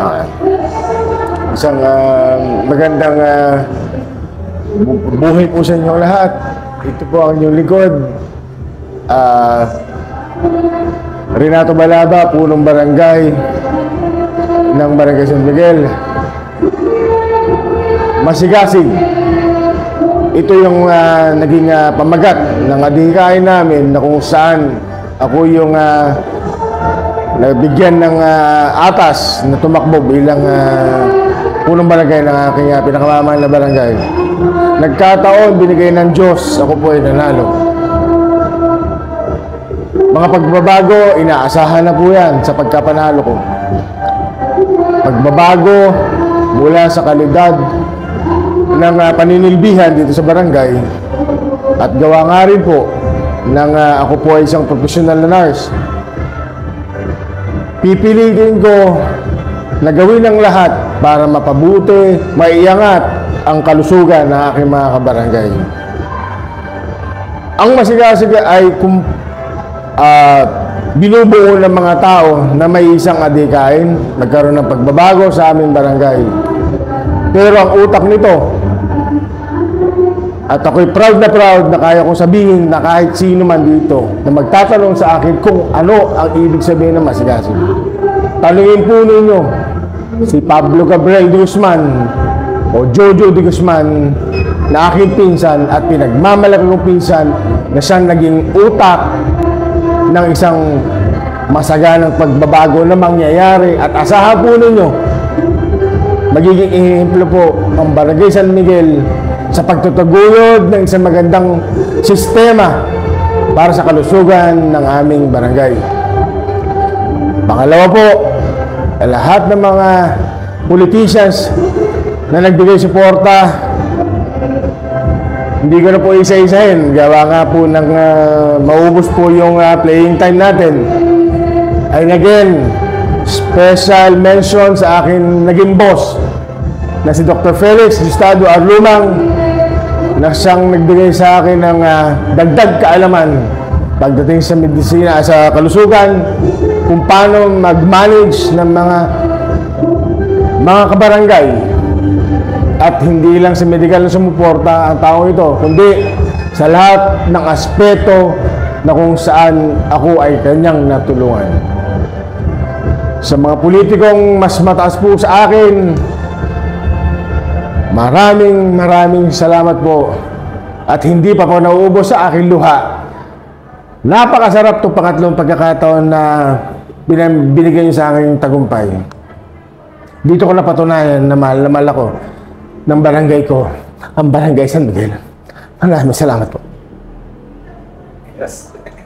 Isang magandang buhay po sa inyo lahat. Ito po ang inyong lingkod. Renato Balaba, punong barangay ng Barangay San Miguel. Masigasig. Ito yung naging pamagat ng adhikain namin na kung saan ako yung nabigyan ng atas na tumakbo bilang punong barangay ng aking pinakamamahal na barangay. Nagkataon, binigay ng Diyos, ako po ay nanalo. Mga pagbabago, inaasahan na po yan sa pagkapanalo ko. Pagbabago mula sa kalidad ng paninilbihan dito sa barangay at gawa nga rin po ng ako po ay isang professional na nurse. Pipilitin ko na gawin ang lahat para mapabuti, maiangat ang kalusugan ng aking mga kabarangay. Ang masigasig ay binubuo ng mga tao na may isang adhikain, nagkaroon ng pagbabago sa aming barangay. Pero ang utak nito, at ako'y proud na kaya kong sabihin na kahit sino man dito na magtatanong sa akin kung ano ang ibig sabihin ng masigasig. Tanungin po ninyo si Pablo Gabriel de Guzman o Jojo de Guzman na aking pinsan at pinagmamalaki kong pinsan na siyang naging utak ng isang masaganang pagbabago na mangyayari. At asahan po ninyo, magiging ehemplo po ang Barangay San Miguel sa pagtutaguyod ng isang magandang sistema para sa kalusugan ng aming barangay. Pangalawa po, lahat ng mga politicians na nagbigay suporta, hindi ko na po isa-isahin. Gawa nga po ng maubos po yung playing time natin. And again, special mention sa akin naging boss na si Dr. Felix Gustavo Arlumang, na siyang nagbigay sa akin ng dagdag kaalaman pagdating sa medisina, sa kalusugan, kung paano mag-manage ng mga kabarangay. At hindi lang sa medical na sumuporta ang taong ito, kundi sa lahat ng aspeto na kung saan ako ay kanyang natulungan. Sa mga politikong mas mataas po sa akin, maraming salamat po. At hindi pa po nauubos sa aking luha. Napakasarap itong pangatlong pagkakataon na binigyan niyo sa aking tagumpay. Dito ko napatunayan na mahal ako ng barangay ko, ang Barangay San Miguel. Maraming salamat po. Yes.